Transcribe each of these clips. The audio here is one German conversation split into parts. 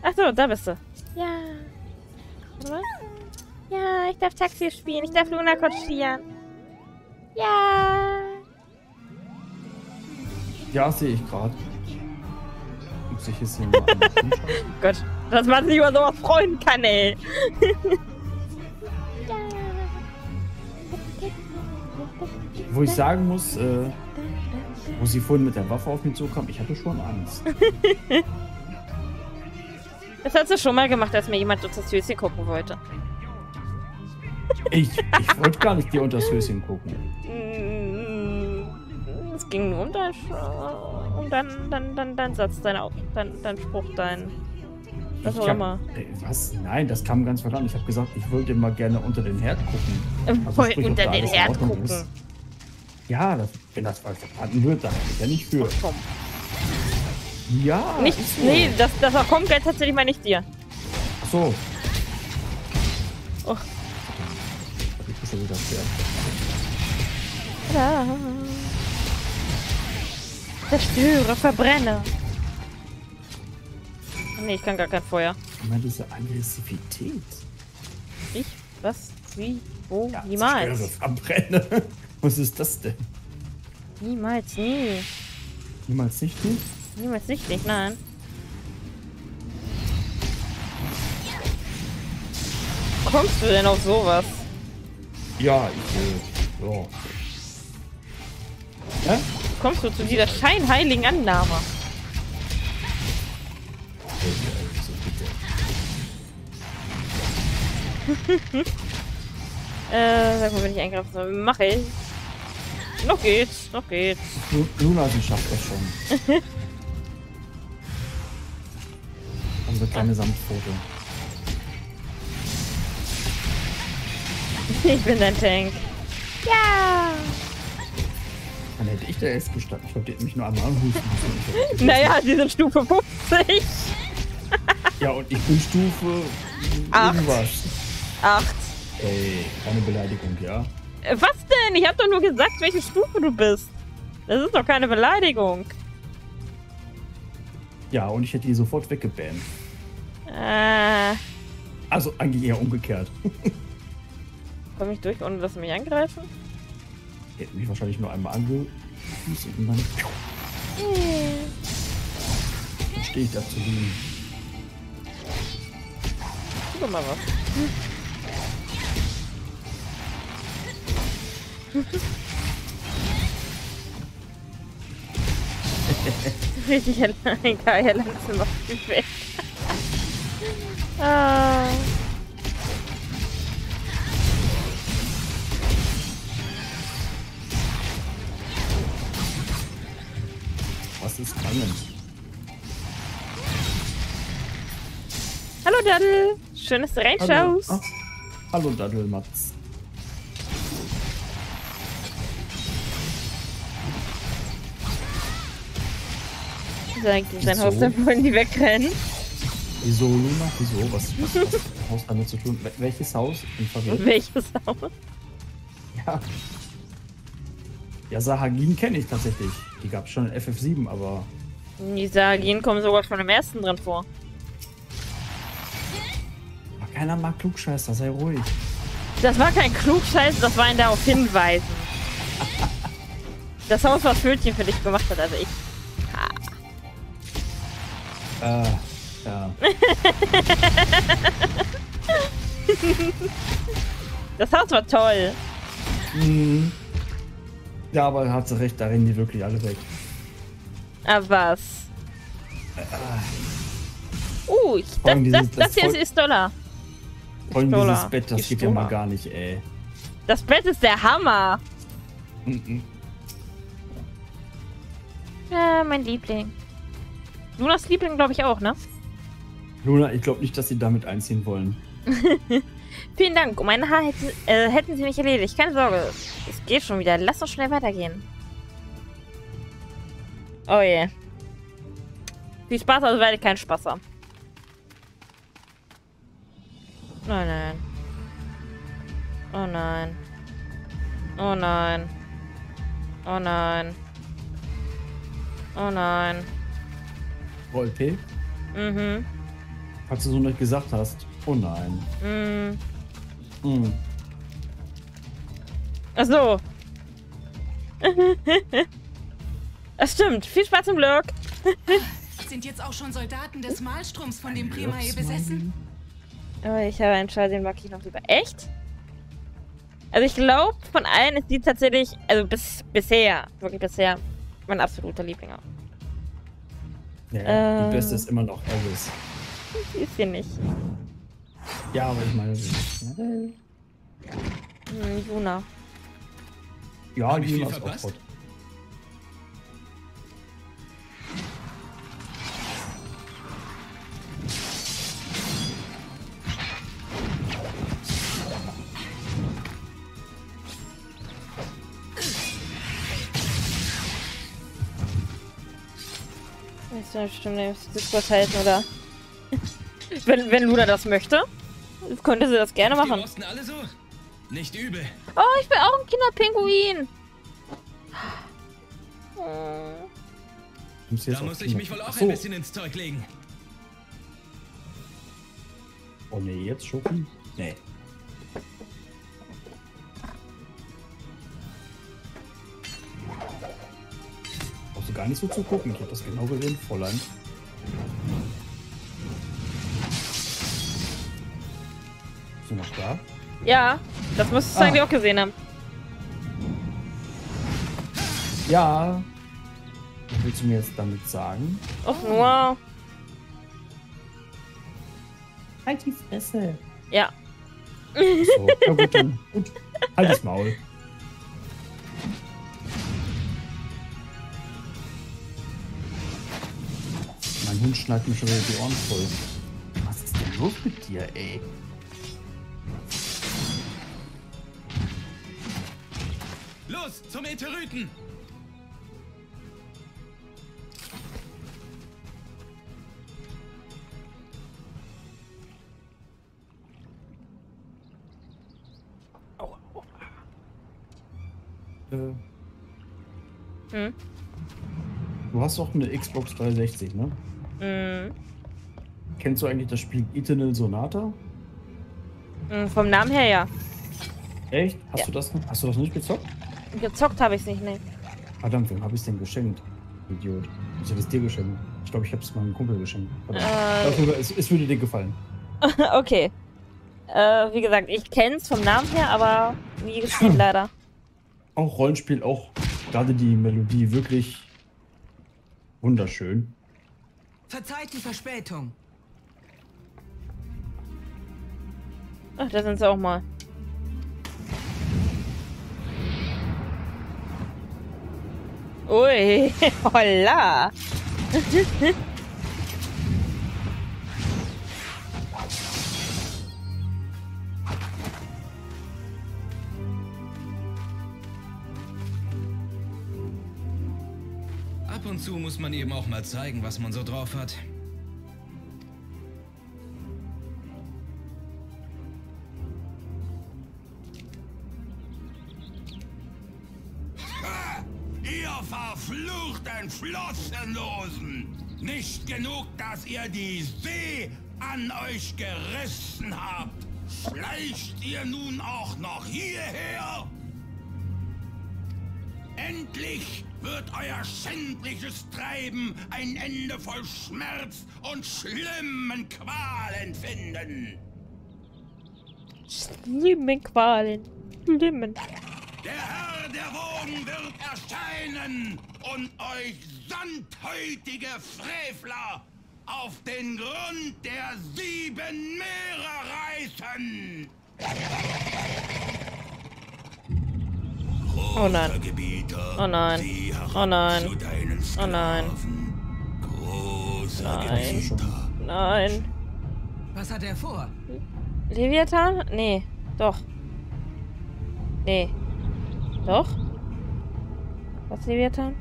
Achso, da bist du. Ja. Was? Ja, ich darf Taxi spielen. Ich darf Luna kutschieren. Ja. Ja, sehe ich gerade. Muss ich jetzt hier mal einmal hinschauen? Gott, dass man sich über sowas freuen kann, ey. Wo ich sagen muss, wo sie vorhin mit der Waffe auf mich zukam, ich hatte schon Angst. Das hast du schon mal gemacht, als mir jemand unter das Höschen gucken wollte. Ich wollte gar nicht dir unter das Höschen gucken. Es ging nur um deinen Satz, dein Spruch, was auch immer. Was? Nein, das kam ganz verdammt. Ich habe gesagt, ich wollte mal gerne unter den Herd gucken. Also sprich, Unter den Herd gucken. Ist. Ja, wenn das falsch verstanden wird, dann bin ich ja nicht für. Komm. Ja. Nicht, so. Nee, das kommt jetzt tatsächlich mal nicht dir. Ach so. Oh. Ich muss ja wieder Pferd. Ja. Zerstöre, verbrenne. Nee, ich kann gar kein Feuer. Immer diese Aggressivität. Ich? Was? Wie? Wo? Ja, Niemals. zerstöre, verbrenne. Was ist das denn? Niemals, nie. Niemals nicht, nicht? Niemals nicht, nein. Kommst du denn auf sowas? Ja, ich ja. Hä? Kommst du zu dieser scheinheiligen Annahme? Sag mal, wenn ich eingreifen soll. Mache ich. Noch geht's, noch geht's. Luna, sie schafft das schon. Unsere kleine Samtpfote. Ich bin dein Tank. Ja! Dann hätte ich da erst gestanden. Ich glaube, die hätte mich nur einmal anhusten müssen. Naja, die sind Stufe 50. Ja, und ich bin Stufe 8. irgendwas. 8. Ey, keine Beleidigung, ja? Was denn? Ich hab doch nur gesagt, welche Stufe du bist. Das ist doch keine Beleidigung. Ja, und ich hätte die sofort weggebannt. Äh, Also eigentlich eher umgekehrt. Komm ich durch, ohne dass sie mich angreifen? Die hätten mich wahrscheinlich nur einmal angehust und dann stehe ich da zu liegen. Tu doch mal was. Richtig geil, Lanze macht die weg. Ah. Was ist spannend? Hallo Daddel, schön, dass du reinschaust. Hallo, hallo Daddelmatz. Sein Haus, dann wollen die wegrennen. Wieso, Luna? Wieso? Was hat das Haus damit zu tun? Welches Haus? Bin verwirrt. Welches Haus? Ja. Ja, Sahagin kenne ich tatsächlich. Die gab es schon in FF7, aber... Die Sagien kommen sogar schon im ersten drin vor. Aber keiner mag Klugscheißer, sei ruhig. Das war kein Klugscheiß, das war ein darauf hinweisen. Das Haus, was Fötchen für dich gemacht hat, also ich. Ja. Das Haus war toll. Mhm. Ja, aber hat sie recht, da rennen die wirklich alle weg. Aber was? Das hier ist Dollar. Vor allem Dollar. dieses Bett, das Ist geht ja Dollar. mal gar nicht, ey. Das Bett ist der Hammer. Mhm. Ja, mein Liebling. Lunas Liebling, glaube ich, auch, ne? Luna, ich glaube nicht, dass sie damit einziehen wollen. Vielen Dank. Um ein Haar hätten sie mich erledigt. Keine Sorge. Es geht schon wieder. Lass uns schnell weitergehen. Oh je. Viel Spaß, also werde ich keinen Spaß haben. Nein, nein. Oh nein. Oh nein. Oh nein. Oh nein. Roll P. Mhm. Falls du so nicht gesagt hast. Oh nein. Ach so. Das stimmt. Viel Spaß im Blog. Sind jetzt auch schon Soldaten des Malstroms von dem Primae besessen? Oh, ich habe einen Schal, den mag ich noch lieber. Echt? Also ich glaube, von allen ist die tatsächlich, also bisher, wirklich bisher, mein absoluter Liebling. Ja, die beste ist immer noch Alice. Die ist sie nicht. Ja, aber ich meine... Luna. Ja, Hab ich die viel ist auch verpasst? gut. Ist ja bestimmt das kurz halten, oder? wenn Luna das möchte, könnte sie das gerne Die machen. rosten alle so? Nicht übel. Oh, ich will auch ein Kinderpinguin. Muss jetzt Da auf muss ich Kinder- mich wohl auch Ach so. ein bisschen ins Zeug legen. Oh nee, jetzt Schoki? Nee. Brauchst du gar nicht so zu gucken. Ich hab das genau gesehen, Fräulein. Bist du noch da? Ja, das müsstest du eigentlich auch gesehen haben. Ja. Was willst du mir jetzt damit sagen? Och, nur. Halt die Fresse. Ja. So, ja gut, dann. Gut. Halt das Maul. Mein Hund schneidet mir schon wieder die Ohren voll. Was ist denn los mit dir, ey? Los, zum Meteoriten! Hm? Du hast doch eine Xbox 360, ne? Kennst du eigentlich das Spiel Eternal Sonata? Vom Namen her, ja. Echt? Hast Ja. du das nicht gezockt? Gezockt habe ich es nicht, ne. Verdammt, wem habe ich es denn geschenkt? Idiot. Ich hätte es dir geschenkt. Ich glaube, ich habe es meinem Kumpel geschenkt. Verdammt. Es würde dir gefallen. Okay. Wie gesagt, ich kenn's vom Namen her, aber nie gespielt leider. Auch Rollenspiel, auch gerade die Melodie wirklich wunderschön. Verzeiht die Verspätung. Ach, da sind sie auch mal. Ui, holla. Ab und zu muss man eben auch mal zeigen, was man so drauf hat. Ihr verfluchten Flossenlosen! Nicht genug, dass ihr die See an euch gerissen habt. Schleicht ihr nun auch noch hierher? Endlich wird euer schändliches Treiben ein Ende voll Schmerz und schlimmen Qualen finden. Schlimmen Qualen. Schlimmen. Der Herr der Wogen wird erscheinen und euch sandhäutige Frevler auf den Grund der 7 Meere reißen. Oh nein. Gebieter, Oh nein. sieh herab Oh nein. zu deinen Oh nein. Sklaven. Großer Nein. Gebieter. Nein. Was hat er vor? Leviathan? Nee. Doch. Nee. Doch? Was Leviathan?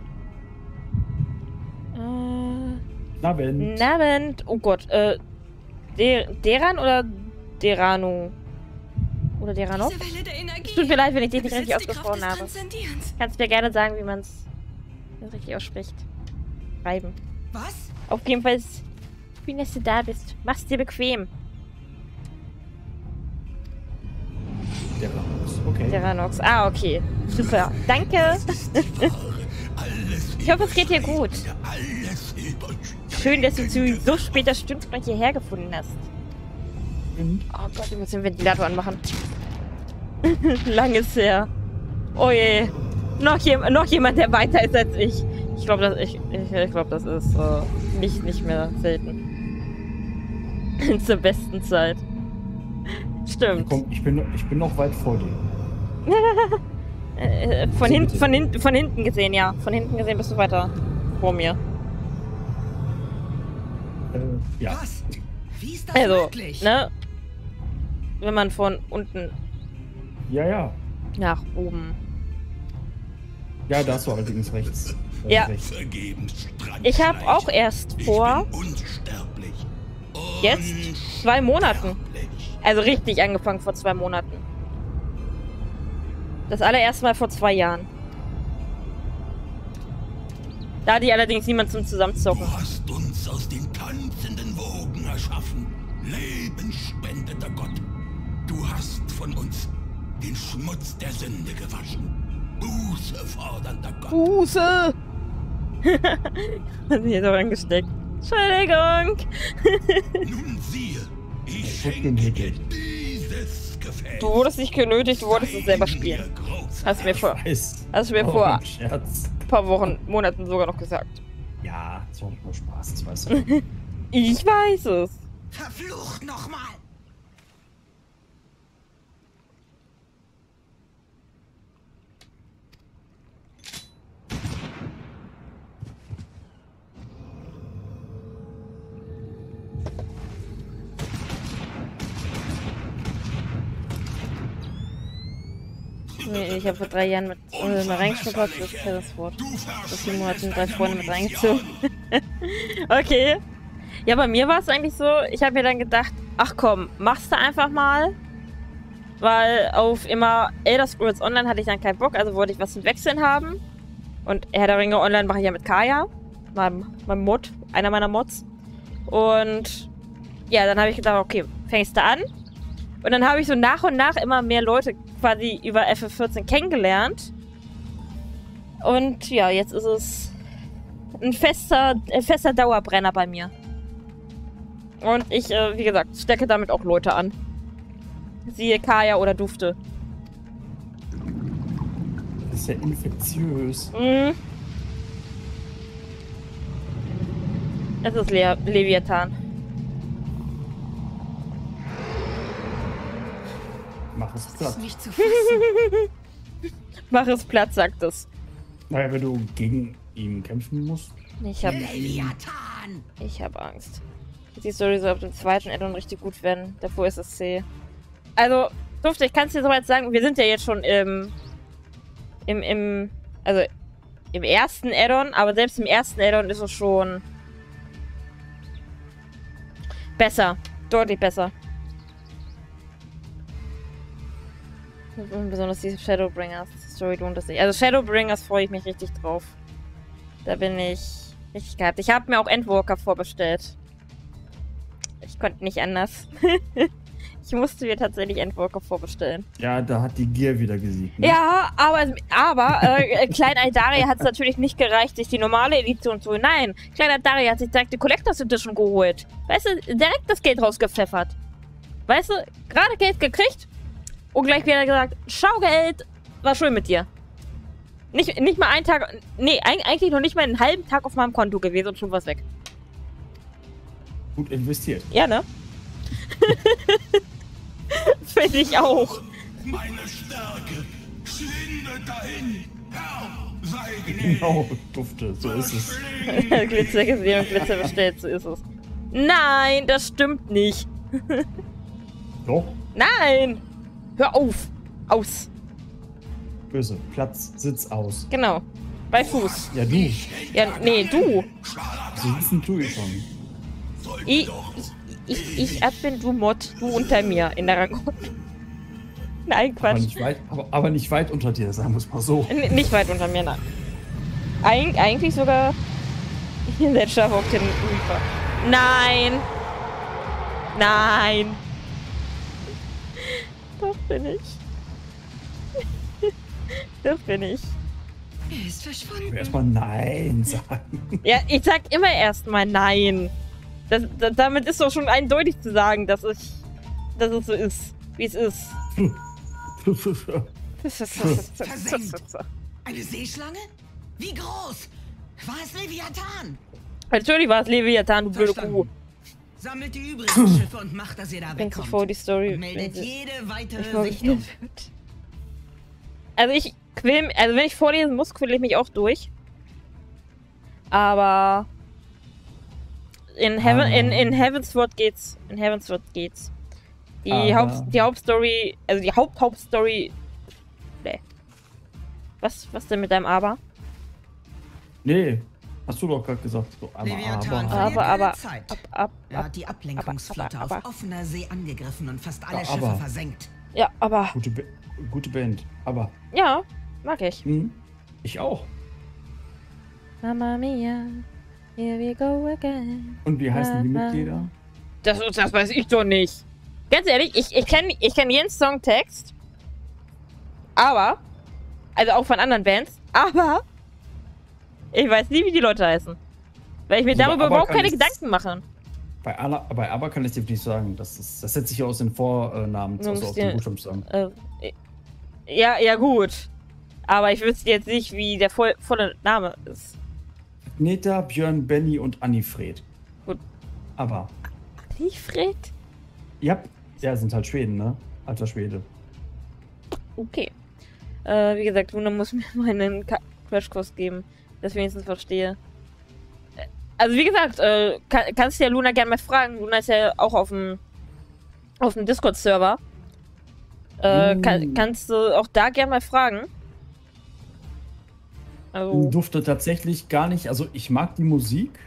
Abend. Nabend. Oh Gott. Deran oder Deranu? Oder Deranov? Diese Welle der Energie. Tut mir leid, wenn ich dich nicht Besitzt richtig die Kraft ausgesprochen des habe. Transzendierens. Kannst mir gerne sagen, wie man es richtig ausspricht. Schreiben. Was? Auf jeden Fall ist Schön, dass du da bist. Mach's dir bequem. Der Ranox, okay. Der Ranox. Ah, okay. Super. Danke. Ich hoffe, es geht dir gut. Schön, dass du zu so später Stunde noch hierher gefunden hast. Oh Gott, ich muss den Ventilator anmachen. Lang ist her. Oh je. Noch jemand, der weiter ist als ich. Ich glaube, das ist nicht mehr selten. Zur besten Zeit. Stimmt. Komm, ich bin noch weit vor dir. Von hinten gesehen, ja. Von hinten gesehen bist du weiter vor mir. Ja. Was? Wie ist das Also, möglich? ne? Wenn man von unten Ja. nach oben. Ja, da hast du allerdings rechts. Ja. Rechts. Ich habe auch erst vor jetzt 2 Monaten. Also richtig angefangen vor 2 Monaten. Das allererste Mal vor 2 Jahren. Da hatte ich allerdings niemand zum Zusammenzocken. Du hast uns aus den tanzenden Wogen erschaffen. Lebenspendender Gott. Du hast von uns den Schmutz der Sünde gewaschen. Buße fordernder Gott. Buße! Hat mich jetzt auch angesteckt. Entschuldigung! Nun siehe, ich wird schenke dir genötigt. dieses Gefäß. Du wurdest nicht genötigt, du wolltest es selber spielen. Hast du mir vor ein Scherz. paar Wochen, Monaten sogar noch gesagt. Ja, das war doch nur Spaß, das weißt du. Ich weiß es. Verflucht nochmal! Nee, ich habe vor 3 Jahren mit mal reingeschnuppert, das ist das Wort. Vor 4 Monaten 3 Freunde mit reingezogen. Okay. Ja, bei mir war es eigentlich so, ich habe mir dann gedacht, ach komm, machst du einfach mal. Weil auf immer Elder Scrolls Online hatte ich dann keinen Bock, also wollte ich was zum Wechseln haben. Und Herr der Ringe Online mache ich ja mit Kaya, meinem Mod, einer meiner Mods. Und ja, dann habe ich gedacht, okay, fängst du an. Und dann habe ich so nach und nach immer mehr Leute quasi über FF14 kennengelernt. Und ja, jetzt ist es ein fester Dauerbrenner bei mir. Und ich, wie gesagt, stecke damit auch Leute an. Siehe Kaya oder Dufte. Das ist ja infektiös. Mhm. Es ist Leviathan. Mach es Das platt. ist nicht zu fassen. Mach es platt, sagt es. Naja, wenn du gegen ihn kämpfen musst. Ich hab Angst. Die Story soll auf dem 2. Addon richtig gut werden. Davor ist es C. Also, Dufte, ich kann es dir soweit sagen, wir sind ja jetzt schon im ersten Addon, aber selbst im ersten Addon ist es schon besser. Deutlich besser. Und besonders diese Shadowbringers. Die Story lohnt es sich. Also Shadowbringers freue ich mich richtig drauf. Da bin ich richtig gehypt. Ich habe mir auch Endwalker vorbestellt. Ich konnte nicht anders. Ich musste mir tatsächlich Endwalker vorbestellen. Ja, da hat die Gier wieder gesiegt. Ne? Ja, aber Klein Aldaria hat es natürlich nicht gereicht, sich die normale Edition zu holen. Nein, Klein Aldaria hat sich direkt die Collectors Edition geholt. Weißt du, direkt das Geld rausgepfeffert. Weißt du, gerade Geld gekriegt und gleich wieder gesagt, schau Geld, war schön mit dir. Nicht mal einen Tag, nee, eigentlich noch nicht mal einen halben Tag auf meinem Konto gewesen und schon was weg. Gut investiert. Ja, ne? Finde ich auch. Meine Stärke schwindet dahin. Herr, sei gnädig. Genau, Dufte, so ist es. Glitzer gesehen und Glitzer bestellt, so ist es. Nein, das stimmt nicht. Doch, Nein! Hör auf! Aus! böse. Platz, Sitz aus. Genau. Bei Fuß. Ja, du. Ja, nee, du. So sitzen tue ich schon. Ich Admin, du Mod, du unter mir in der Rangordnung. Nein, Quatsch. Aber nicht weit unter dir, sagen wir es mal so. Nicht weit unter mir, nein. Eigentlich sogar in der Schaf auf den Reaper. Nein. Nein. Doch bin ich. Doch bin ich. Er ist verschwunden. Erstmal Nein sagen. Ja, ich sag immer erstmal Nein. Damit ist doch schon eindeutig zu sagen, dass es so ist, wie es ist. Versenkt. Eine Seeschlange? Wie groß? War es Leviathan? Natürlich war es Leviathan, du blöde Kuh. Verstanden. Sammelt die übrigen Schiffe und macht, dass ihr da Bringt sich wegkommt. vor die Story. Und meldet jede weitere Ich wollte Sichtung. Also wenn ich vorlesen muss, quäle ich mich auch durch. Aber in Heavensward geht's. In Heavensward geht's. Die Hauptstory, also die Hauptstory. Nee. Was denn mit deinem Aber? Nee, hast du doch gerade gesagt. So, Leviathan aber. verliert keine Zeit. Ab. Er hat die Ablenkungsflotte aber. auf offener See angegriffen und fast alle Ja, Schiffe aber. versenkt. Ja, aber. Gute Band. Aber. Ja, mag ich. Ich auch. Mamma mia, here we go again. Und wie heißen die Mitglieder? Das weiß ich doch nicht. Ganz ehrlich, ich kenn jeden Songtext. Aber, also auch von anderen Bands, aber ich weiß nie, wie die Leute heißen. Weil ich mir Also darüber überhaupt keine Gedanken mache. Bei Aber kann ich dir nicht sagen. Das setzt sich ja aus den Vornamen, Du also musst aus den dir- Buchstaben sagen. Ja, gut. Aber ich wüsste jetzt nicht, wie der volle Name ist. Agneta, Björn, Benny und Annifred. Gut. Aber. Liefred? Ja, sind halt Schweden, ne? Alter Schwede. Okay. Wie gesagt, Luna muss mir mal einen Crashkurs geben, dass ich wenigstens verstehe. Also wie gesagt, kannst du ja Luna gerne mal fragen. Luna ist ja auch auf dem Discord-Server. Kannst du auch da gerne mal fragen. Also, Durfte tatsächlich gar nicht, also ich mag die Musik,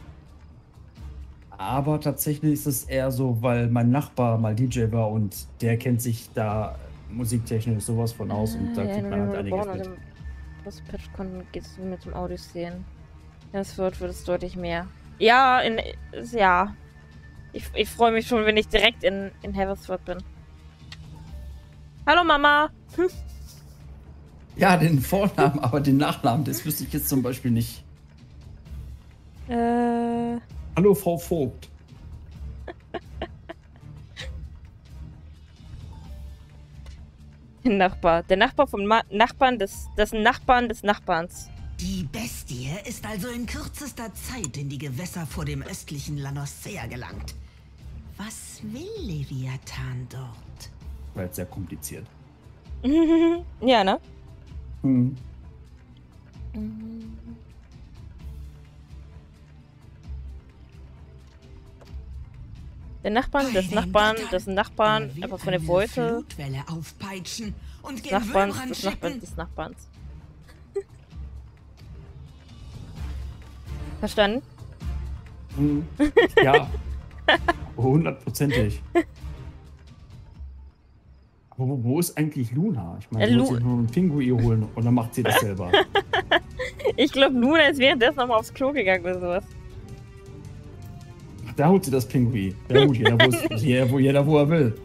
aber tatsächlich ist es eher so, weil mein Nachbar mal DJ war und der kennt sich da musiktechnisch sowas von aus und da kriegt man halt einiges mit. Post-Patch-Content geht's mit dem Audio-Szenen. Das wird es deutlich mehr. Ja, ja. Ich freue mich schon, wenn ich direkt in Heavensward bin. Hallo Mama! Ja, den Vornamen, aber den Nachnamen, das wüsste ich jetzt zum Beispiel nicht. Hallo Frau Vogt. Der Nachbar vom Nachbarn des Nachbarn des Nachbarns. Die Bestie ist also in kürzester Zeit in die Gewässer vor dem östlichen Lanosea gelangt. Was will Leviathan dort? War jetzt sehr kompliziert. Ja, ne? Hm. Der Nachbarn des Nachbarn des Nachbarn, einfach von der Beute. Flutwelle aufpeitschen und Des gen Nachbarns Wölbern des schicken. Nachbarns des Nachbarns. Verstanden? Hm. Ja. 100%ig. Aber wo ist eigentlich Luna? Ich meine, sie wollte sich nur einen Pinguin holen und dann macht sie das selber. Ich glaube, Luna ist währenddessen nochmal aufs Klo gegangen oder sowas. Da holt sie das Pinguin. Ja gut, jeder wo er will.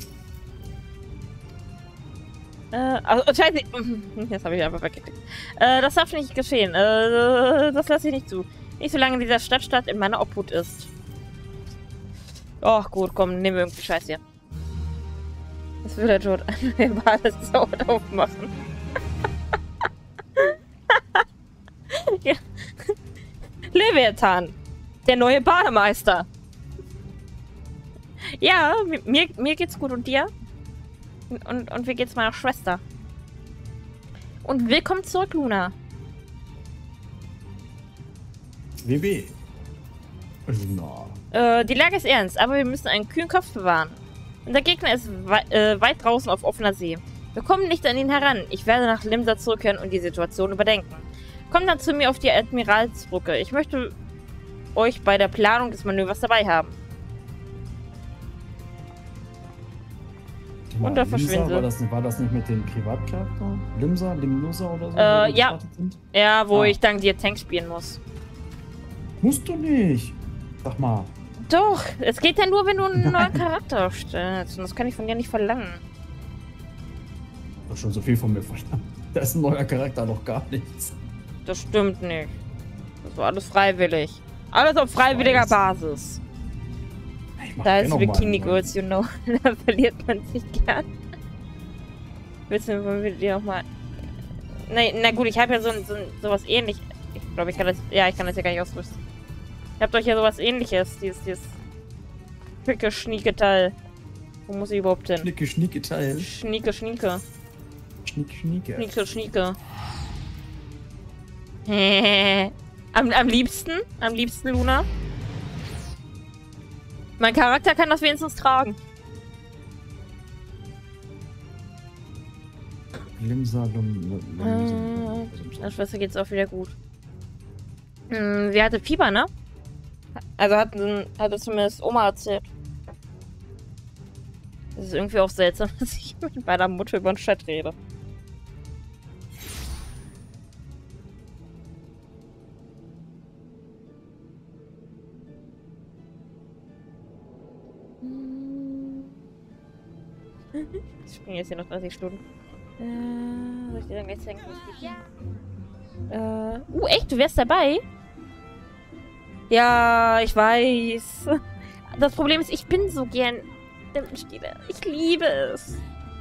Also, scheiße. Jetzt habe ich einfach weggeklickt. Das darf nicht geschehen. Das lasse ich nicht zu. Nicht solange dieser Stadtstaat in meiner Obhut ist. Oh, gut, komm, nehmen wir irgendwie Scheiß hier. Das würde dort ein normales Zaun aufmachen. Ja. Leviathan, der neue Bademeister. Ja, mir geht's gut und dir? Und wie geht's meiner Schwester? Und willkommen zurück, Luna. WB. Luna. Die Lage ist ernst, aber wir müssen einen kühlen Kopf bewahren. Unser Gegner ist weit draußen auf offener See. Wir kommen nicht an ihn heran. Ich werde nach Limsa zurückkehren und die Situation überdenken. Kommt dann zu mir auf die Admiralsbrücke. Ich möchte euch bei der Planung des Manövers dabei haben. Und da verschwinden sie. War das nicht mit dem Privatcharakter? Limsa oder so? Ja. Ja, wo Ah. ich dann dir Tank spielen muss. Musst du nicht. Sag mal. Doch, es geht ja nur, wenn du einen neuen Charakter erstellst. Und das kann ich von dir nicht verlangen. Du hast schon so viel von mir verlangt. Da ist ein neuer Charakter noch gar nichts. Das stimmt nicht. Das war alles freiwillig. Alles auf freiwilliger Basis. Da ist Bikini Girls, you know. Da verliert man sich gern. Willst du mit dir auch mal... Na gut, ich habe ja sowas ähnlich. Ich glaube, ich kann das... Ja, ich kann das ja gar nicht ausrüsten. Ich hab doch hier sowas ähnliches. Dieses schicke, schnieke Teil. Wo muss ich überhaupt hin? Schnicke, schnieke Teil. Schnieke. Schnieke. Schnieke. Am liebsten, Luna. Mein Charakter kann das wenigstens tragen. Der Schwester geht's auch wieder gut. Sie hatte Fieber, ne? Also hatte zumindest Oma erzählt. Das ist irgendwie auch seltsam, dass ich mit meiner Mutter über den Chat rede. Ich springe jetzt hier noch 30 Stunden. Soll ich dir dann gleich zeigen, was ich echt? Du wärst dabei? Ja, ich weiß. Das Problem ist, ich bin so gern Dämmenspieler. Ich liebe es.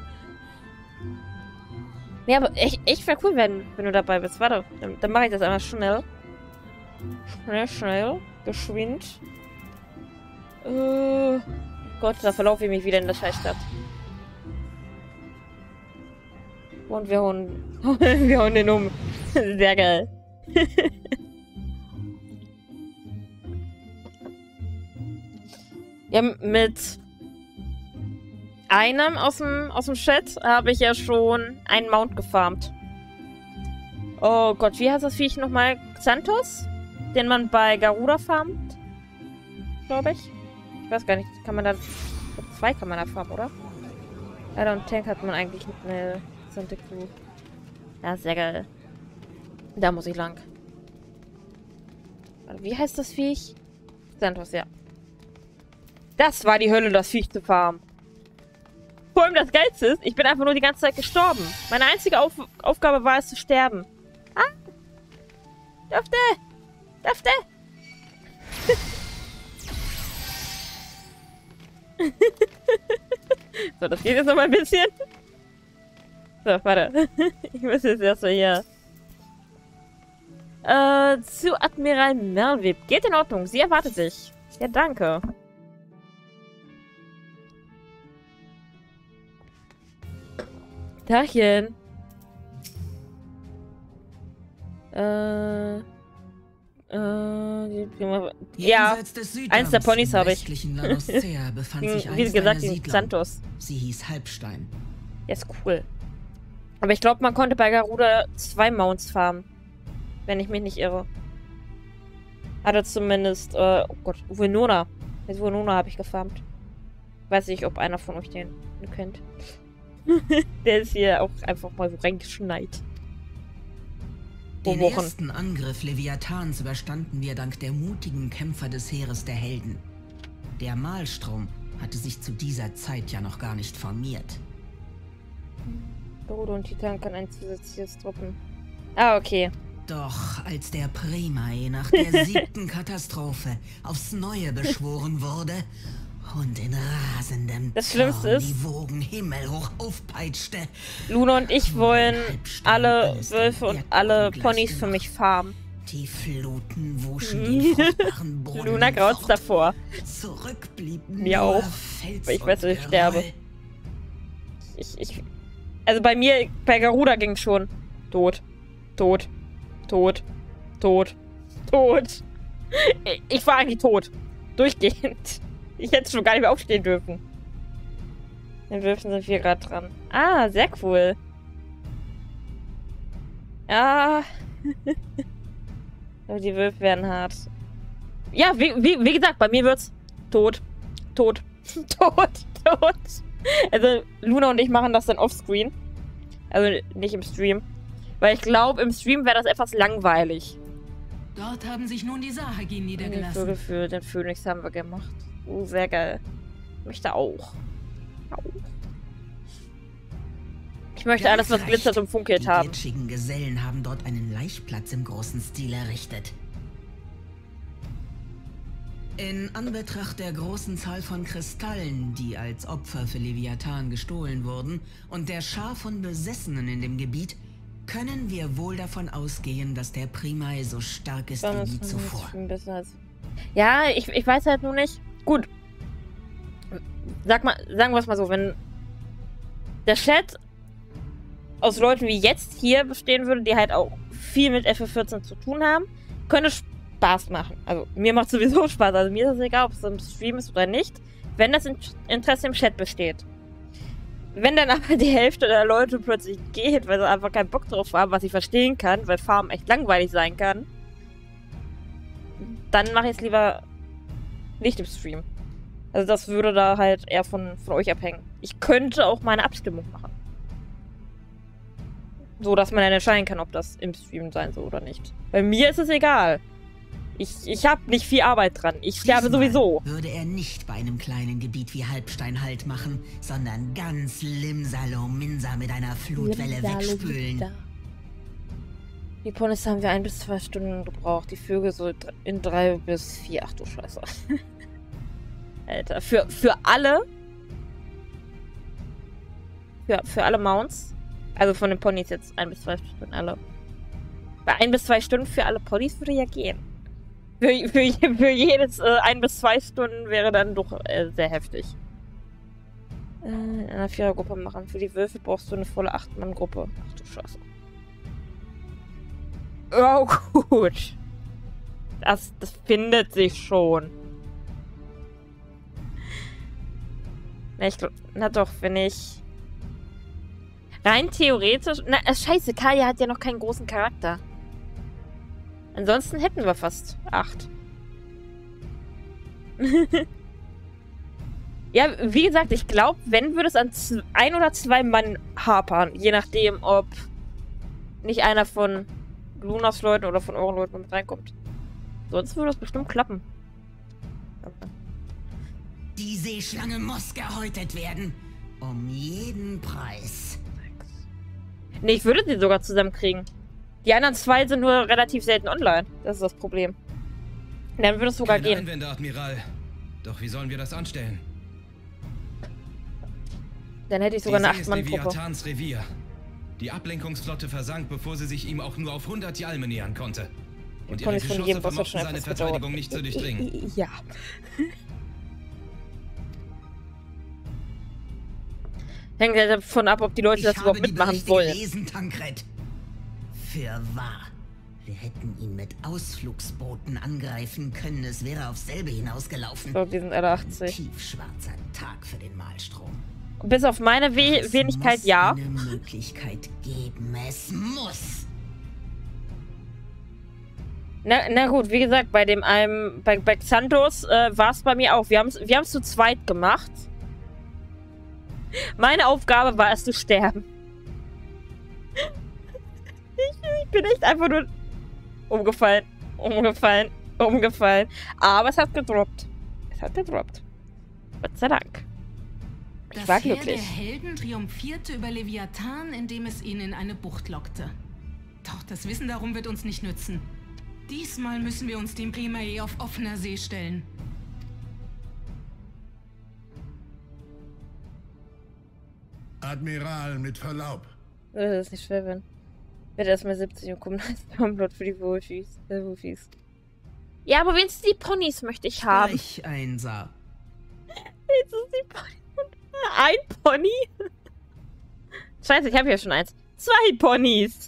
Ja, aber echt wäre cool, wenn du dabei bist. Warte, dann mache ich das einmal schnell. Schnell. Geschwind. Gott, da verlaufe ich mich wieder in der Scheißstadt. Und wir hauen den um. Sehr geil. Ja, mit einem aus dem Chat habe ich ja schon einen Mount gefarmt. Oh Gott, wie heißt das Viech nochmal? Xanthos? Den man bei Garuda farmt? Glaube ich. Ich weiß gar nicht, kann man da... Zwei kann man da farmen, oder? Alter, und Tank hat man eigentlich mit einer Santa Crew. Ja, sehr geil. Da muss ich lang. Wie heißt das Viech? Xanthos, ja. Das war die Hölle, das Viech zu farmen. Vor allem das Geilste ist, ich bin einfach nur die ganze Zeit gestorben. Meine einzige Aufgabe war es zu sterben. Ah! Dürfte! So, das geht jetzt noch mal ein bisschen. So, warte. Ich muss jetzt erstmal hier. Zu Admiral Melvip. Geht in Ordnung. Sie erwartet dich. Ja, danke. Tachchen. Ja, eins der Ponys habe ich. Wie gesagt, die Xanthos. Sie hieß Halbstein. Ja, ist cool. Aber ich glaube, man konnte bei Garuda 2 Mounts farmen. Wenn ich mich nicht irre. Hatte zumindest, oh Gott, Uvenona. Mit Uvenona habe ich gefarmt. Weiß nicht, ob einer von euch den kennt. Der ist hier auch einfach mal so reingeschneit. Den ersten Angriff Leviathans überstanden wir dank der mutigen Kämpfer des Heeres der Helden. Der Maelstrom hatte sich zu dieser Zeit ja noch gar nicht formiert. Garuda und Titan kann ein zusätzliches droppen. Ah, okay. Doch als der Premai nach der 7. Katastrophe aufs Neue beschworen wurde und in rasendem das Schlimmste ist, die Wogen himmelhoch aufpeitschte. Luna und ich wollen alle Wölfe und alle Ponys für mich farmen. Die Fluten wuschen den fruchtbaren Boden. Luna graut's davor. Zurück blieb mir auch, weil ich weiß, dass ich sterbe. Also bei mir, bei Garuda ging schon. Tot. Ich war eigentlich tot. Durchgehend. Ich hätte schon gar nicht mehr aufstehen dürfen. Den Wölfen sind wir gerade dran. Ah, sehr cool. Ja. Aber die Wölfe werden hart. Ja, wie gesagt, bei mir wird's tot. Also, Luna und ich machen das dann offscreen. Also nicht im Stream. Weil ich glaube, im Stream wäre das etwas langweilig. Dort haben sich nun die Sahagin niedergelassen. Vögel für den Phönix haben wir gemacht. Oh, sehr geil. Ich möchte auch. Ich möchte alles, was glitzert und funkelt haben. Die glitschigen Gesellen haben dort einen Laichplatz im großen Stil errichtet. In Anbetracht der großen Zahl von Kristallen, die als Opfer für Leviathan gestohlen wurden, und der Schar von Besessenen in dem Gebiet, können wir wohl davon ausgehen, dass der Primal so stark ist wie nie zuvor. Ja, ich weiß halt nur nicht. Gut. Sagen wir es mal so, wenn der Chat aus Leuten wie jetzt hier bestehen würde, die halt auch viel mit FF14 zu tun haben, könnte Spaß machen. Also mir macht sowieso Spaß. Also mir ist es egal, ob es im Stream ist oder nicht, wenn das Interesse im Chat besteht. Wenn dann aber die Hälfte der Leute plötzlich geht, weil sie einfach keinen Bock drauf haben, was ich verstehen kann, weil Farmen echt langweilig sein kann, dann mache ich es lieber nicht im Stream. Also das würde da halt eher von euch abhängen. Ich könnte auch mal eine Abstimmung machen. So, dass man dann entscheiden kann, ob das im Stream sein soll oder nicht. Bei mir ist es egal. Ich habe nicht viel Arbeit dran. Ich sterbe sowieso. Würde er nicht bei einem kleinen Gebiet wie Halbstein Halt machen, sondern ganz Limsalominsa mit einer Flutwelle wegspülen. Die Ponys haben wir 1 bis 2 Stunden gebraucht. Die Vögel so in 3 bis 4. Ach du Scheiße. Alter, für alle. Für alle Mounts. Also von den Ponys jetzt 1 bis 2 Stunden alle. Bei 1 bis 2 Stunden für alle Ponys würde ja gehen. Für jedes 1 bis 2 Stunden wäre dann doch sehr heftig. In einer 4er-Gruppe machen. Für die Wölfe brauchst du eine volle 8-Mann-Gruppe. Ach du Scheiße. Oh, gut. Das findet sich schon. Na, ich glaube, na doch, wenn ich... Rein theoretisch... Na, scheiße, Kaya hat ja noch keinen großen Charakter. Ansonsten hätten wir fast 8. Ja, wie gesagt, ich glaube, wenn, würde es an 1 oder 2 Mann hapern. Je nachdem, ob nicht einer von Lunas Leuten oder von euren Leuten mit reinkommt. Sonst würde es bestimmt klappen. Die Seeschlange muss gehäutet werden. Um jeden Preis. Nee, ich würde sie sogar zusammenkriegen. Die anderen 2 sind nur relativ selten online. Das ist das Problem. Dann würde es sogar Keine gehen. Einwände, Admiral. Doch wie sollen wir das anstellen? Dann hätte ich sogar eine 8-Mann-Gruppe. Leviathans Revier. Die Ablenkungsflotte versank, bevor sie sich ihm auch nur auf 100 Jalme nähern konnte. Und ihre Geschosse vermochten seine Verteidigung nicht zu durchdringen. Ja. Hängt ja davon ab, ob die Leute das überhaupt mitmachen wollen. Gelesen, Tankred. Fürwahr. Wir hätten ihn mit Ausflugsbooten angreifen können. Es wäre aufs selbe hinausgelaufen. Ich glaube, die sind alle 80. Ein tiefschwarzer Tag für den Malstrom. Bis auf meine Wenigkeit, ja. Es muss eine Möglichkeit geben. Es muss. Na gut, wie gesagt, bei dem einen, bei Xanthos war es bei mir auch. Wir haben es zu zweit gemacht. Meine Aufgabe war es zu sterben. Ich bin echt einfach nur umgefallen. Aber es hat gedroppt. Gott sei Dank. Ich war glücklich. Das Heer der Helden triumphierte über Leviathan, indem es ihn in eine Bucht lockte. Doch das Wissen darum wird uns nicht nützen. Diesmal müssen wir uns dem Primae auf offener See stellen. Admiral, mit Verlaub. Das ist nicht schwer, wenn. Ich werde erstmal 70 und kommen als Download für die Wufis. Ja, aber wenigstens die Ponys möchte ich haben. Sprich, Einser. Wenigstens die Ponys. Ein Pony? Scheiße, ich habe ja schon 1. 2 Ponys.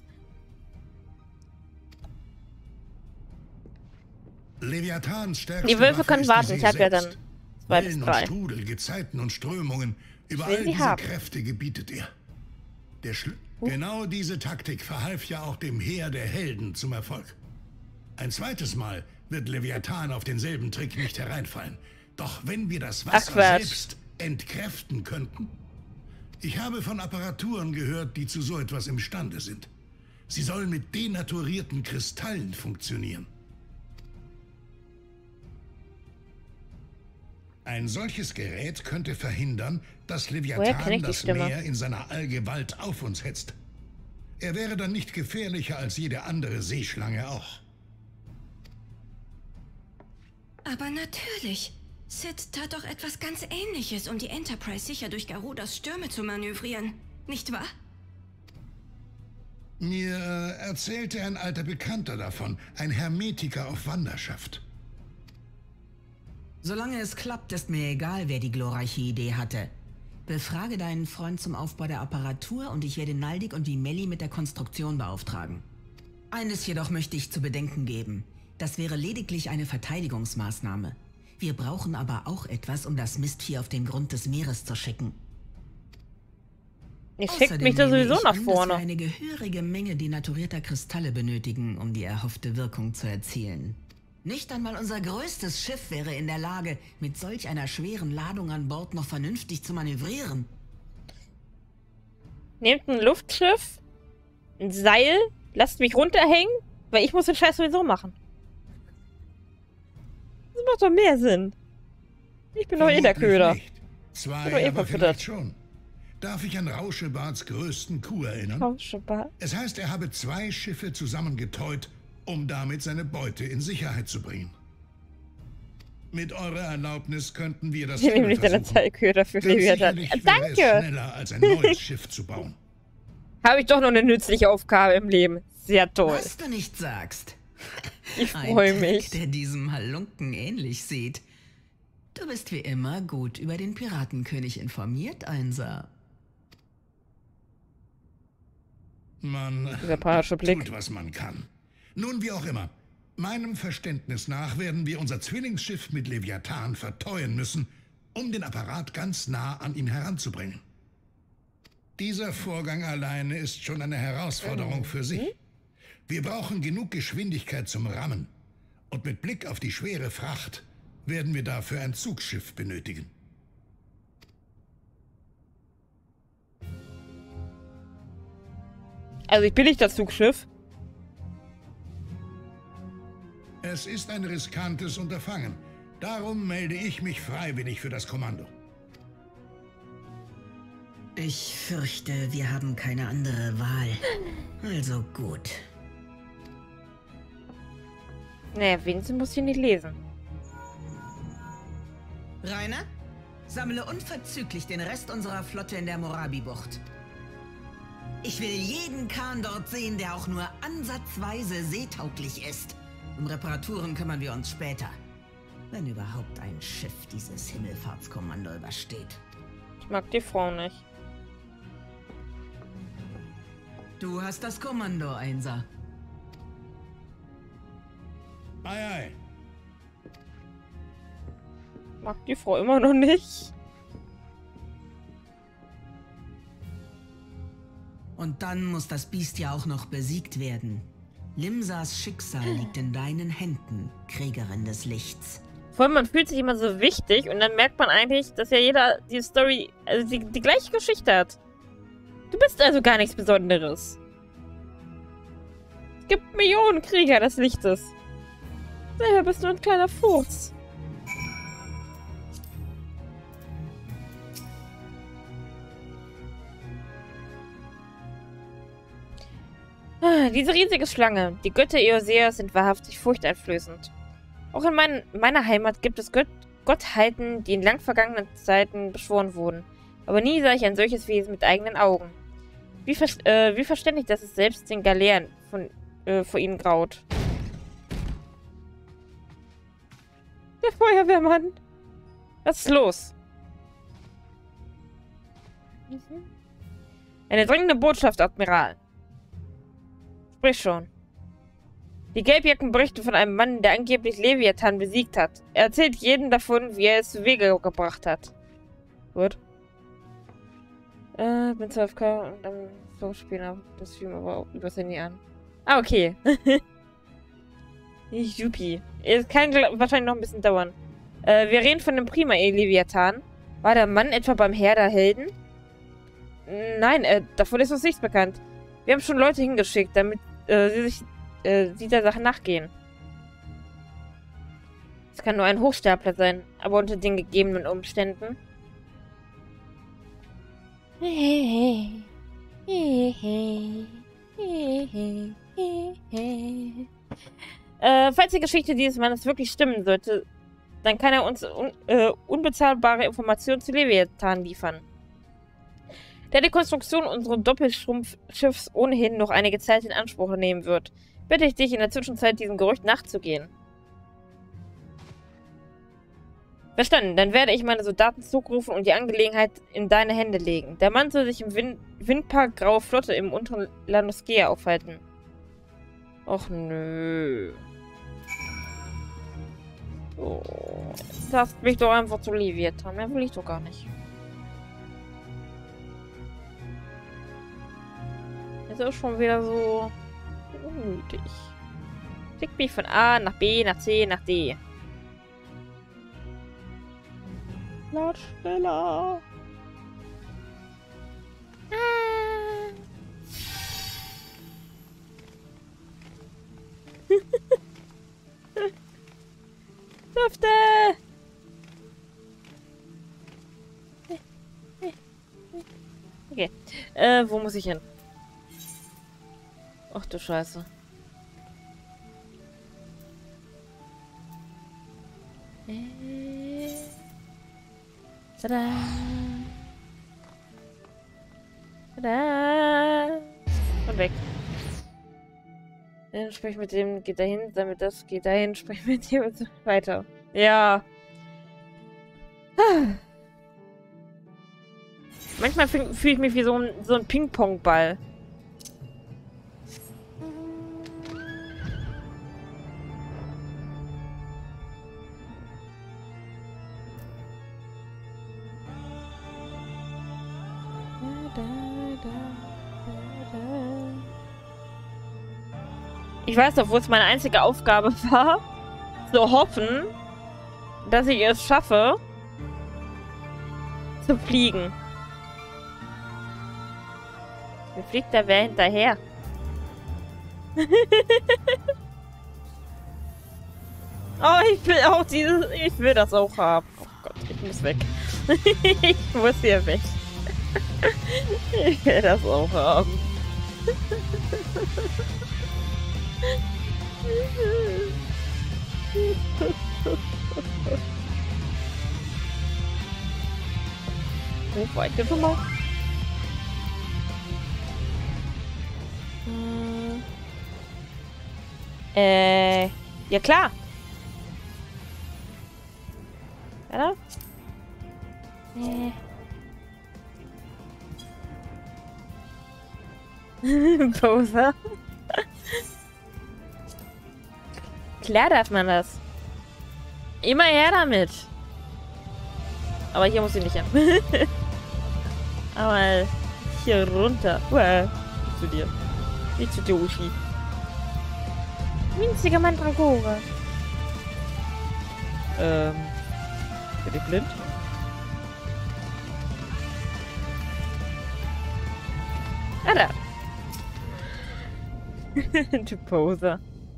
Leviathans stärkste Die Wölfe Waffe können ist warten. die Ich habe ja dann selbst. 2 bis Wellen 3. und Strudel, Gezeiten und Strömungen. Über will all sie diese haben. Kräfte gebietet er. Genau diese Taktik verhalf ja auch dem Heer der Helden zum Erfolg. Ein zweites Mal wird Leviathan auf denselben Trick nicht hereinfallen. Doch wenn wir das Wasser selbst entkräften könnten... Ich habe von Apparaturen gehört, die zu so etwas imstande sind. Sie sollen mit denaturierten Kristallen funktionieren. Ein solches Gerät könnte verhindern, dass Leviathan das Meer in seiner Allgewalt auf uns hetzt. Er wäre dann nicht gefährlicher als jede andere Seeschlange auch. Aber natürlich. Sid tat doch etwas ganz Ähnliches, um die Enterprise sicher durch Garudas Stürme zu manövrieren. Nicht wahr? Mir erzählte ein alter Bekannter davon, ein Hermetiker auf Wanderschaft. Solange es klappt, ist mir egal, wer die glorreiche Idee hatte. Befrage deinen Freund zum Aufbau der Apparatur und ich werde Naldik und die Melli mit der Konstruktion beauftragen. Eines jedoch möchte ich zu bedenken geben. Das wäre lediglich eine Verteidigungsmaßnahme. Wir brauchen aber auch etwas, um das Mistvieh auf den Grund des Meeres zu schicken. Ihr schickt mich da sowieso nach vorne. Dass wir eine gehörige Menge denaturierter Kristalle benötigen, um die erhoffte Wirkung zu erzielen. Nicht einmal unser größtes Schiff wäre in der Lage, mit solch einer schweren Ladung an Bord noch vernünftig zu manövrieren. Nehmt ein Luftschiff, ein Seil, lasst mich runterhängen, weil ich muss den Scheiß sowieso machen. Das macht doch mehr Sinn. Ich bin doch eh der Köder. Zwei, aber vielleicht schon. Darf ich an Rauschebarts größten Coup erinnern? Rauschebart? Es heißt, er habe 2 Schiffe zusammengetäut, um damit seine Beute in Sicherheit zu bringen. Mit eurer Erlaubnis könnten wir das nämlich deine Zeitköder für Leviathan. Danke! Schneller als ein neues Schiff zu bauen. Habe ich doch noch eine nützliche Aufgabe im Leben. Sehr toll. Was du nicht sagst. Ich freue mich. Der diesem Halunken ähnlich sieht. Du bist wie immer gut über den Piratenkönig informiert, Einser. Man tut, was man kann. Nun, wie auch immer. Meinem Verständnis nach werden wir unser Zwillingsschiff mit Leviathan verteuen müssen, um den Apparat ganz nah an ihn heranzubringen. Dieser Vorgang alleine ist schon eine Herausforderung für sich. Wir brauchen genug Geschwindigkeit zum Rammen. Und mit Blick auf die schwere Fracht werden wir dafür ein Zugsschiff benötigen. Also ich bin nicht das Zugschiff. Es ist ein riskantes Unterfangen. Darum melde ich mich freiwillig für das Kommando. Ich fürchte, wir haben keine andere Wahl. Also gut. Naja, wenigstens muss ich nicht lesen. Rainer, sammle unverzüglich den Rest unserer Flotte in der Morabi-Bucht. Ich will jeden Kahn dort sehen, der auch nur ansatzweise seetauglich ist. Um Reparaturen kümmern wir uns später. Wenn überhaupt ein Schiff dieses Himmelfahrtskommando übersteht. Ich mag die Frau nicht. Du hast das Kommando, Einser. Ei, ei. Mag die Frau immer noch nicht. Und dann muss das Biest ja auch noch besiegt werden. Limsas Schicksal liegt in deinen Händen, Kriegerin des Lichts. Vor allem, man fühlt sich immer so wichtig und dann merkt man eigentlich, dass ja jeder die Story, also die gleiche Geschichte hat. Du bist also gar nichts Besonderes. Es gibt Millionen Krieger des Lichtes. Selber bist du ein kleiner Furz. Diese riesige Schlange, die Götter Eoseas sind wahrhaftig furchteinflößend. Auch in meiner Heimat gibt es Gottheiten, die in lang vergangenen Zeiten beschworen wurden. Aber nie sah ich ein solches Wesen mit eigenen Augen. Wie verständlich, dass es selbst den Galeeren vor ihnen graut. Der Feuerwehrmann! Was ist los? Eine dringende Botschaft, Admiral. Sprich schon. Die Gelbjacken berichten von einem Mann, der angeblich Leviathan besiegt hat. Er erzählt jedem davon, wie er es zu Wege gebracht hat. Gut. Bin 12K und dann so spielen das Stream aber auch übers Handy an. Ah, okay. Juppie. Es kann wahrscheinlich noch ein bisschen dauern. Wir reden von dem Primae Leviathan. War der Mann etwa beim Heer der Helden? Nein, davon ist uns nichts bekannt. Wir haben schon Leute hingeschickt, damit sie der Sache nachgehen. Es kann nur ein Hochstapler sein, aber unter den gegebenen Umständen. Falls die Geschichte dieses Mannes wirklich stimmen sollte, dann kann er uns unbezahlbare Informationen zu Leviathan liefern. Da die Konstruktion unseres Doppelschrumpfschiffs ohnehin noch einige Zeit in Anspruch nehmen wird, bitte ich dich in der Zwischenzeit diesem Gerücht nachzugehen. Verstanden, dann werde ich meine Soldaten zurückrufen und die Angelegenheit in deine Hände legen. Der Mann soll sich im Windpark Graue Flotte im unteren Landosgea aufhalten. Och nö. Oh, lasst mich doch einfach zu Leviathan. Mehr will ich doch gar nicht. Jetzt ist schon wieder so unnötig. Schickt mich von A nach B, nach C, nach D. Laut schneller. Lüfte! Okay. Wo muss ich hin? Ach du Scheiße. Tada! Tada! Und weg. Dann sprich mit dem, geht dahin, damit das geht dahin, sprich mit dem und so weiter. Ja. Manchmal fühle ich mich wie so ein Ping-Pong-Ball. Ich weiß doch, wo es meine einzige Aufgabe war, zu hoffen, dass ich es schaffe, zu fliegen. Mir fliegt da wer hinterher. Oh, ich will auch dieses... Ich will das auch haben. Oh Gott, ich muss weg. Ich muss hier weg. Ich will das auch haben. Wo war ich denn schon mal? Ja klar. Oder? Poser. Klar darf man das. Immer her damit. Aber hier muss ich nicht hin. Aber hier runter. Nicht zu dir. Nicht zu dir, Uschi. Winziger Mandragora. Bin ich blind? Ah, da. Du Poser.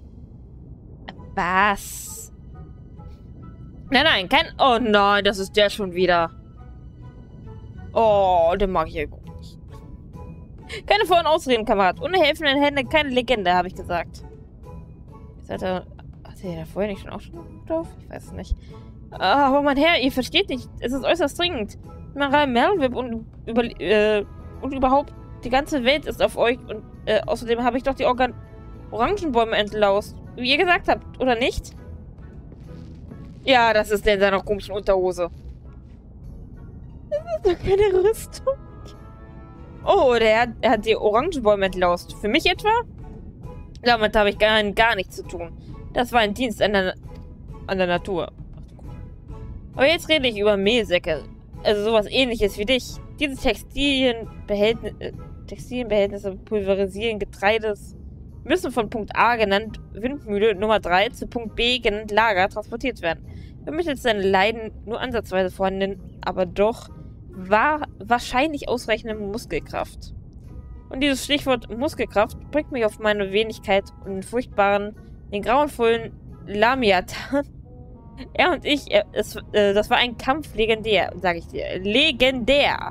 Was? Nein, kein... Oh nein, das ist der schon wieder. Oh, den mag ich ja überhaupt nicht. Keine Vor- und Ausreden, Kamerad. Ohne helfenden Hände keine Legende, habe ich gesagt. Hatte der da vorher nicht auch schon drauf? Ich weiß es nicht. Aber mein Herr, ihr versteht nicht. Es ist äußerst dringend. Admiral Melvip und überhaupt die ganze Welt ist auf euch. Und außerdem habe ich doch die Orangenbäume entlaust. Wie ihr gesagt habt, oder nicht? Ja, das ist der in seiner komischen Unterhose. Das ist doch keine Rüstung. Oh, er hat die Orangenbäume entlaust. Für mich etwa? Damit habe ich gar nichts zu tun. Das war ein Dienst an der Natur. Aber jetzt rede ich über Mehlsäcke. Also sowas ähnliches wie dich. Diese Textilienbehältnisse pulverisieren Getreides müssen von Punkt A, genannt Windmühle Nummer 3, zu Punkt B, genannt Lager, transportiert werden. Vermittelt seine Leiden nur ansatzweise vorhanden, aber doch wahrscheinlich ausreichende Muskelkraft. Und dieses Stichwort Muskelkraft bringt mich auf meine Wenigkeit und den grauenvollen Leviathan Er und ich, das war ein Kampf legendär, sage ich dir. Legendär.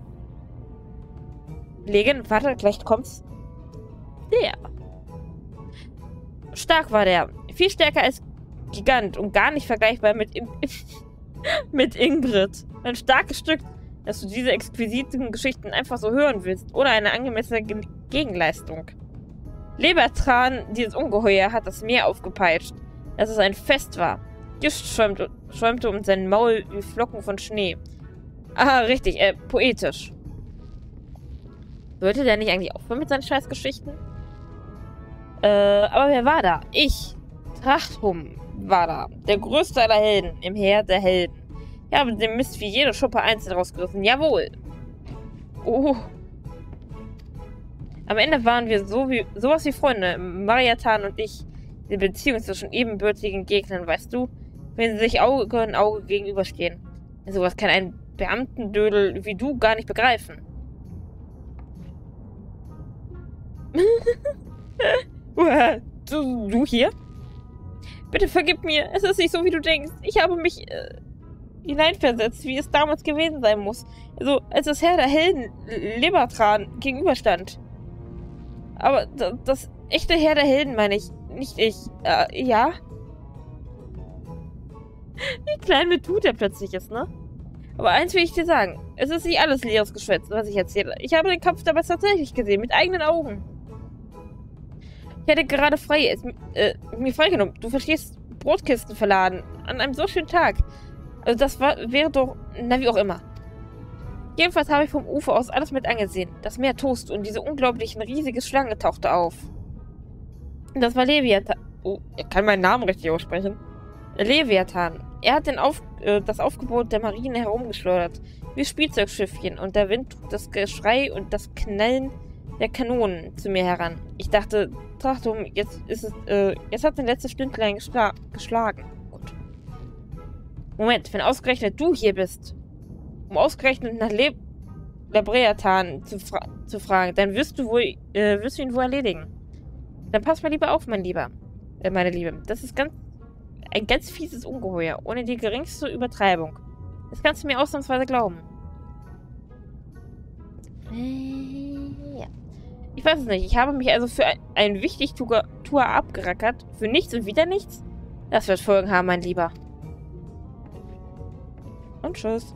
Warte, gleich kommt's. Der. Stark war der. Viel stärker als Gigant und gar nicht vergleichbar mit Ingrid. Ein starkes Stück, dass du diese exquisiten Geschichten einfach so hören willst, ohne eine angemessene Gegenleistung. Lebertran, dieses Ungeheuer, hat das Meer aufgepeitscht, dass es ein Fest war. Gift schäumte um sein Maul wie Flocken von Schnee. Ah, richtig, poetisch. Sollte der nicht eigentlich aufhören mit seinen Scheißgeschichten? Aber wer war da? Ich. Trachtum war da. Der größte aller Helden im Heer der Helden. Ich habe den Mist wie jede Schuppe einzeln rausgerissen. Jawohl. Oh. Am Ende waren wir sowas wie Freunde. Mariatan und ich. Die Beziehung zwischen ebenbürtigen Gegnern, weißt du? Wenn sie sich Auge in Auge gegenüberstehen. Sowas kann ein Beamtendödel wie du gar nicht begreifen. Du hier? Bitte vergib mir. Es ist nicht so, wie du denkst. Ich habe mich hineinversetzt, wie es damals gewesen sein muss. Also, als das Heer der Helden Lebertran gegenüberstand. Aber das echte Heer der Helden, meine ich. Nicht ich. Ja? Wie klein mit Tut er plötzlich ist, ne? Aber eins will ich dir sagen. Es ist nicht alles leeres Geschwätz, was ich erzähle. Ich habe den Kampf damals tatsächlich gesehen, mit eigenen Augen. Ich hätte gerade mir freigenommen. Du verstehst, Brotkisten verladen. An einem so schönen Tag. Also das wäre doch... Na, wie auch immer. Jedenfalls habe ich vom Ufer aus alles mit angesehen. Das Meer toste und diese unglaublichen riesige Schlange tauchte auf. Das war Leviathan. Oh, er kann meinen Namen richtig aussprechen. Leviathan. Er hat das Aufgebot der Marine herumgeschleudert. Wie Spielzeugschiffchen. Und der Wind trug das Geschrei und das Knallen der Kanonen zu mir heran. Ich dachte, Trachtum, jetzt hat sein letztes Stündlein geschlagen. Gut. Moment, wenn ausgerechnet du hier bist, um ausgerechnet nach Leviathan zu fragen, dann wirst du ihn wohl erledigen. Dann pass mal lieber auf, meine Liebe. Das ist ein ganz fieses Ungeheuer, ohne die geringste Übertreibung. Das kannst du mir ausnahmsweise glauben. Ja. Ich weiß es nicht. Ich habe mich also für ein Wichtigtuer abgerackert. Für nichts und wieder nichts? Das wird Folgen haben, mein Lieber. Und tschüss.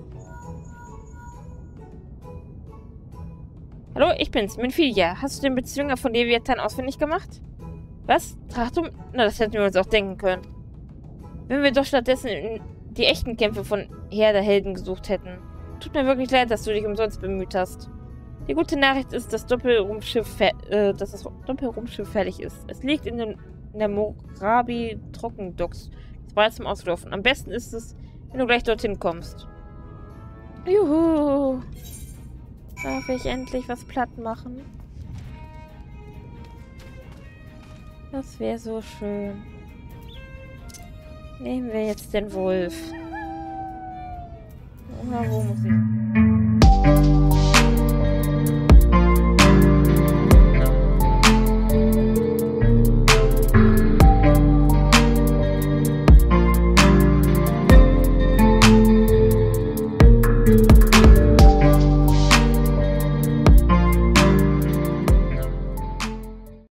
Hallo, ich bin's, Minfilia. Hast du den Bezwinger von Leviathan ausfindig gemacht? Was? Trachtum? Na, das hätten wir uns auch denken können. Wenn wir doch stattdessen die echten Kämpfe von Heer der Helden gesucht hätten. Tut mir wirklich leid, dass du dich umsonst bemüht hast. Die gute Nachricht ist, dass das Doppelrumpfschiff fertig ist. Es liegt in der Morabi Trockendocks. Das war jetzt zum Auslaufen. Am besten ist es, wenn du gleich dorthin kommst. Juhu! Darf ich endlich was platt machen? Das wäre so schön. Nehmen wir jetzt den Wolf. Oder wo muss ich?